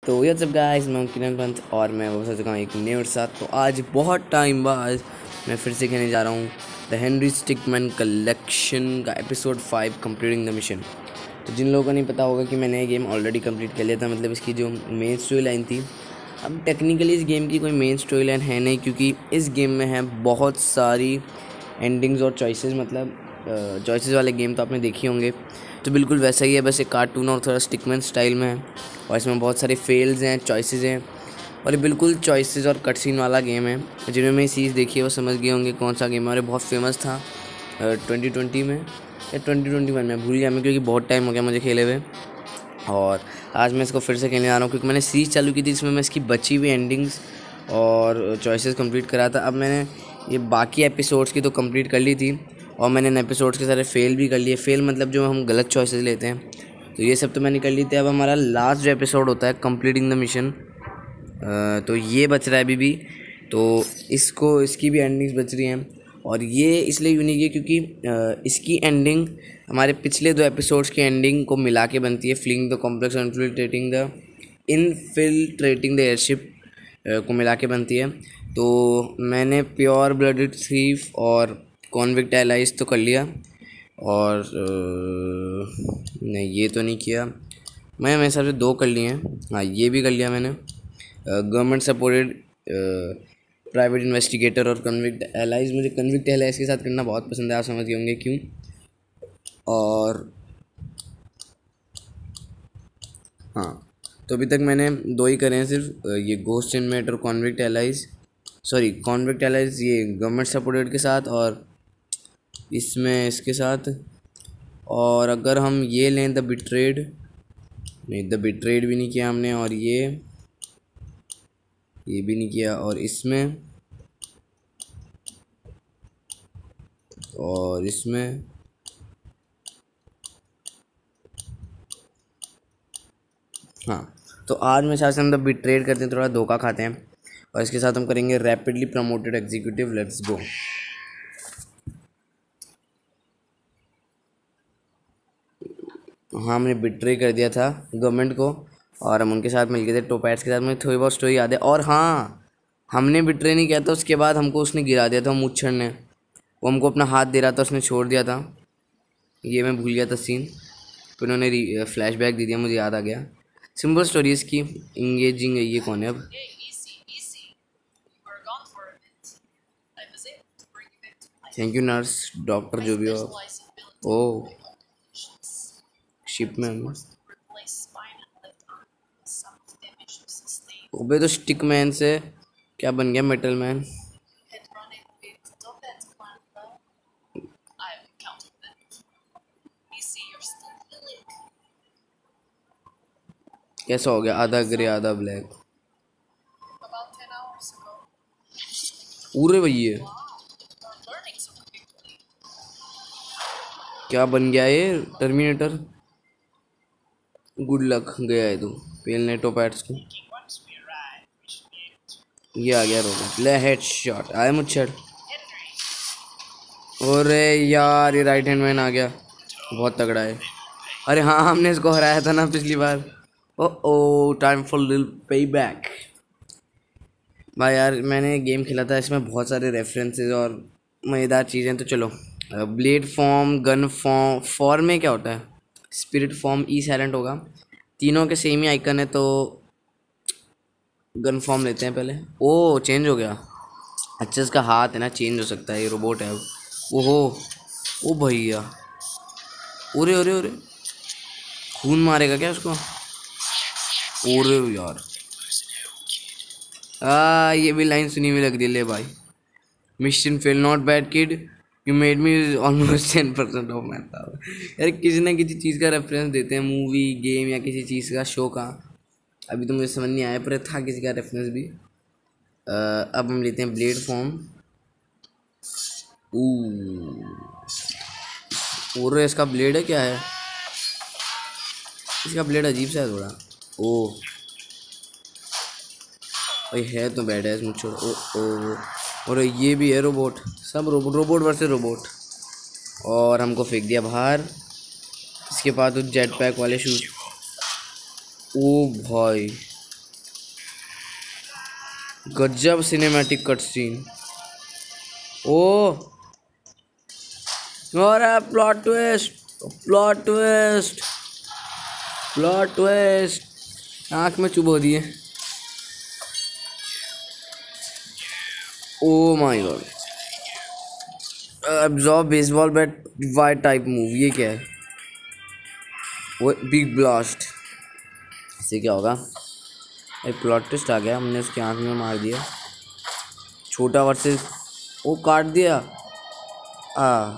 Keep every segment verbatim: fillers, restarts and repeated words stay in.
तो ये सब गाइस, मैं किरण पंत और मैं वापस आ चुका हूँ एक न्यू साथ। तो आज बहुत टाइम बाद मैं फिर से खेलने जा रहा हूँ द हेनरी स्टिकमैन कलेक्शन का episode five completing the mission. तो जिन लोगों को नहीं पता होगा कि मैंने ये गेम ऑलरेडी कंप्लीट कर लिया था, मतलब इसकी जो मेन स्टोरी लाइन थी। अब टेक्निकली इस गेम की कोई मेन स्टोरी लाइन है नहीं, क्योंकि इस गेम में है बहुत सारी एंडिंग्स और चॉइसेस। मतलब चॉइसेस वाले गेम तो आपने देखे होंगे, तो बिल्कुल वैसा ही है, बस एक कार्टून और थोड़ा स्टिकमैन स्टाइल में है। और इसमें बहुत सारे फेल्स हैं, चॉइसेस हैं, और ये बिल्कुल चॉइसेस और कटसीन वाला गेम है। जिन्होंने ये सीरीज़ देखी है वो समझ गए होंगे कौन सा गेम है। और ये बहुत फेमस था ट्वेंटी ट्वेंटी में या ट्वेंटी ट्वेंटी वन में, भूल गया मैं, क्योंकि बहुत टाइम हो गया मुझे खेले हुए। और आज मैं इसको फिर से खेलने आ रहा हूँ, क्योंकि मैंने सीरीज़ चालू की थी जिसमें मैं इसकी बची हुई एंडिंग्स और चॉइसेस कंप्लीट करा था। अब मैंने ये बाकी एपिसोड्स की तो कंप्लीट कर ली थी, और मैंने इन एपिसोड्स के सारे फेल भी कर लिए। फेल मतलब जो हम गलत चॉइसेस लेते हैं, तो ये सब तो मैंने कर ली थी। अब हमारा लास्ट जो एपिसोड होता है कंप्लीटिंग द मिशन, तो ये बच रहा है अभी भी। तो इसको इसकी भी एंडिंग्स बच रही हैं, और ये इसलिए यूनिक है क्योंकि इसकी एंडिंग हमारे पिछले दो एपिसोड्स की एंडिंग को मिला के बनती है। Fling the complex infiltrating the infiltrating the airship को मिला के बनती है। तो मैंने प्योर ब्लडेड थीफ और कॉन्विक्ट एलाइज तो कर लिया, और आ, नहीं ये तो नहीं किया मैं, मेरे हिसाब से दो कर लिए हैं। हाँ, ये भी कर लिया मैंने, गवर्नमेंट सपोर्टेड प्राइवेट इन्वेस्टिगेटर और कन्विक्ट एलाइज। मुझे कन्विक्ट एलाइज के साथ करना बहुत पसंद है, आप समझ गए होंगे क्यों। और हाँ, तो अभी तक मैंने दो ही करे हैं सिर्फ, ये गोस्ट इनमेट और convict allies. Sorry, convict allies ये गवर्नमेंट सपोर्टेड के साथ, और इसमें इसके साथ। और अगर हम ये लें द बिट्रेड, नहीं द बिट्रेड भी नहीं किया हमने, और ये ये भी नहीं किया, और इसमें और इसमें हाँ। तो आज मेरे साथ से हम द बिट्रेड करते हैं, थोड़ा धोखा खाते हैं, और इसके साथ हम करेंगे rapidly promoted executive. Let's go. हाँ, हमने बिट्रे कर दिया था गवर्नमेंट को, और हम उनके साथ मिल गए थे टोपैट्स के साथ। मुझे थोड़ी बहुत स्टोरी याद है। और हाँ, हमने बिट्रे नहीं किया था, उसके बाद हमको उसने गिरा दिया था, मुच्छर ने। वो हमको अपना हाथ दे रहा था, उसने छोड़ दिया था। ये मैं भूल गया था सीन, फिर उन्होंने फ्लैशबैक दे दिया, मुझे याद आ गया। सिंपल स्टोरी इसकी, इंगेजिंग है। ये कौन है अब? थैंक यू नर्स, डॉक्टर, जो भी हो। ओ शिप में हूँ। ओबे, तो स्टिक मैन से क्या बन गया? Metal man. कैसा हो गया? आधा ग्रे आधा ब्लैक। पूरे भैया क्या बन गया ये? टर्मिनेटर। गुड लक, गया है तू पेलने टोपैट्स को। ये आ गया रोबोट, ले हेड शॉट आए मुच्छर। अरे यार, ये राइट हैंड मैन आ गया, बहुत तगड़ा है। अरे हाँ, हमने इसको हराया था ना पिछली बार। Oh oh time for little pay back. भाई यार, मैंने गेम खेला था, इसमें बहुत सारे रेफरेंसेस और मज़ेदार चीज़ें। तो चलो, blade form, gun form, form में क्या होता है? स्पिरिट फॉर्म, ई साइलेंट होगा। तीनों के सेम ही आइकन है, तो गन फॉर्म लेते हैं पहले। ओ चेंज हो गया। अच्छा, इसका हाथ है ना, चेंज हो सकता है, ये रोबोट है अब। ओहो, ओ भैया, ओरे ओरे ओरे, खून मारेगा क्या उसको? ओरे यार, आ ये भी लाइन सुनी हुई लग रही है। ले भाई, mission fail, not bad kid, you made me almost ten percent of my power. यार, किसी ना किसी चीज़ का रेफरेंस देते हैं, मूवी, गेम या किसी चीज़ का, शो का। अभी तो मुझे समझ नहीं आया, पर था किसी का रेफरेंस भी। आ, अब हम लेते हैं ब्लेड फॉर्म। और इसका ब्लेड है, क्या है इसका ब्लेड? अजीब सा है थोड़ा। ओ भाई, है तो बैड है मुझे। ओ ओ और ये भी है रोबोट, सब रोबोट, रोबोट वर्सेस रोबोट। और हमको फेंक दिया बाहर। इसके बाद तो जेट पैक वाले शूज। ओ भाई, गजब सिनेमैटिक कट सीन। ओ और plot twist, plot twist, plot twist, आँख में चुभ हो दिए। Oh my god, absorb baseball bat wide type move, ये क्या है? वो बिग ब्लास्ट, इससे क्या होगा? एक प्लॉट ट्विस्ट आ गया, हमने उसकी आँख में मार दिया। छोटा वर्सेस, वो काट दिया। आ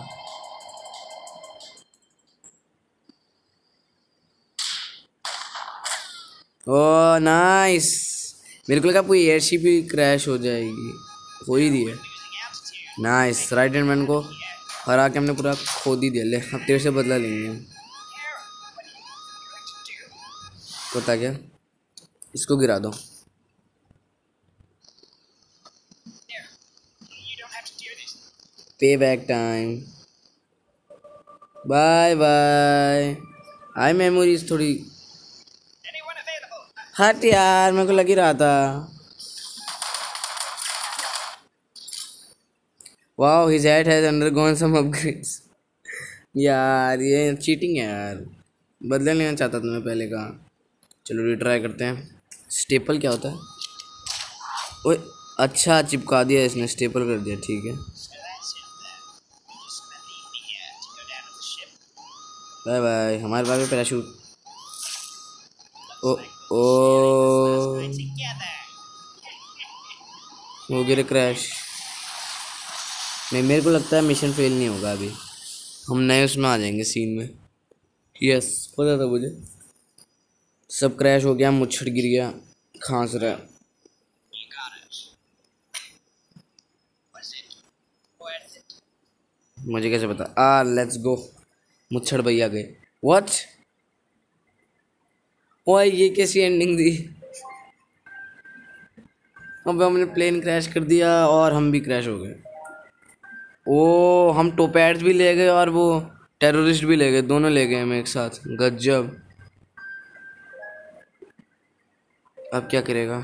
ओ नाइस, मेरे को लगा पूरी एयरशिप ही क्रैश हो जाएगी, हो ही रही है। नाइस, राइट हैंड मैन को हरा के हमने पूरा खो ही दिया। ले अब तेरे से बदला लेंगे हम। पता क्या, इसको गिरा दो। Pay back time, bye bye. आई मेमोरीज थोड़ी, हट यार, मेरे को लग ही रहा था। Wow, his head has undergone some upgrades. यार ये चीटिंग है यार, बदला लेना चाहता था मैं पहले का। चलो रिट्राई करते हैं। स्टेपल क्या होता है? ओए अच्छा, चिपका दिया इसने, स्टेपल कर दिया, ठीक है। बाय बाय, हमारे पास भी पैराशूट। ओ ओ हो गया क्रैश। नहीं, मेरे को लगता है मिशन फेल नहीं होगा अभी, हम नए उसमें आ जाएंगे सीन में। यस, पता था मुझे। सब क्रैश हो गया, मुच्छड़ गिर गया, खांस रहा है। मुझे कैसे पता? आ लेट्स गो, मुच्छड़ भैया गए। व्हाट? ओए ये कैसी एंडिंग दी? अब हमने प्लेन क्रैश कर दिया और हम भी क्रैश हो गए। ओ हम टोपैड्स भी ले गए और वो टेररिस्ट भी ले गए, दोनों ले गए हम एक साथ। गजब। अब क्या करेगा?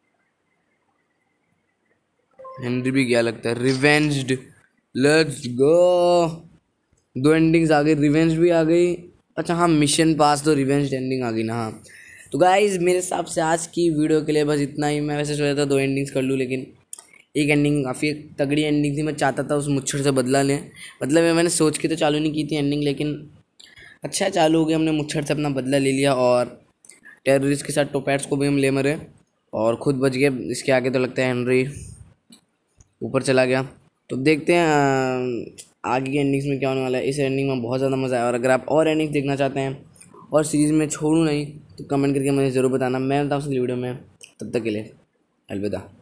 हेनरी भी गया लगता है। Revenged, let's go. दो एंडिंग्स आ गई, रिवेंज भी आ गई। अच्छा हाँ, मिशन पास तो रिवेंज एंडिंग आ गई ना। हाँ तो गाइज, मेरे हिसाब से आज की वीडियो के लिए बस इतना ही। मैं वैसे सोचा था दो एंडिंग्स कर लूँ, लेकिन एक एंडिंग काफ़ी तगड़ी एंडिंग थी। मैं चाहता था उस मुच्छड़ से बदला लें, मतलब मैंने सोच के तो चालू नहीं की थी एंडिंग, लेकिन अच्छा चालू हो गया। हमने मुच्छड़ से अपना बदला ले लिया और टेररिस्ट के साथ टोपैट्स को भी हम ले मरे और खुद बच गए। इसके आगे तो लगता है हेनरी ऊपर चला गया। तो देखते हैं आगे की एंडिंग्स में क्या होने वाला है। इस एंडिंग में बहुत ज़्यादा मज़ा आया, और अगर आप और एंडिंग्स देखना चाहते हैं और सीरीज़ में छोड़ूँ नहीं तो कमेंट करके मुझे ज़रूर बताना, मैं बताऊँ अगली वीडियो में। तब तक के लिए अलविदा।